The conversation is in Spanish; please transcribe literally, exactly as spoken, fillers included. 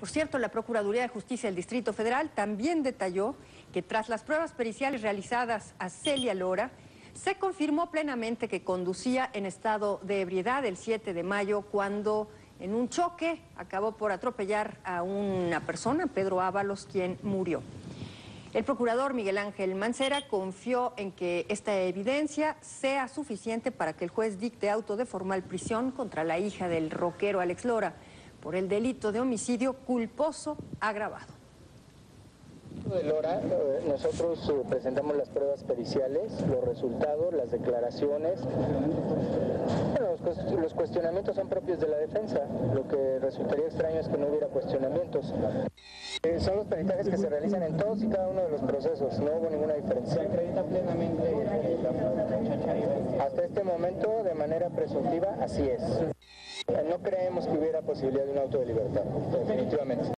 Por cierto, la Procuraduría de Justicia del Distrito Federal también detalló que tras las pruebas periciales realizadas a Celia Lora, se confirmó plenamente que conducía en estado de ebriedad el siete de mayo cuando en un choque acabó por atropellar a una persona, Pedro Ábalos, quien murió. El procurador Miguel Ángel Mancera confió en que esta evidencia sea suficiente para que el juez dicte auto de formal prisión contra la hija del rockero Alex Lora por el delito de homicidio culposo agravado. De Lora, nosotros presentamos las pruebas periciales, los resultados, las declaraciones. Bueno, los, los cuestionamientos son propios de la defensa. Lo que resultaría extraño es que no hubiera cuestionamientos. Eh, son los peritajes que se realizan en todos y cada uno de los procesos, no hubo ninguna diferencia. ¿Se acredita plenamente que la muchacha iba? Hasta este momento, de manera presuntiva, así es. No creemos que hubiera posibilidad de un auto de libertad.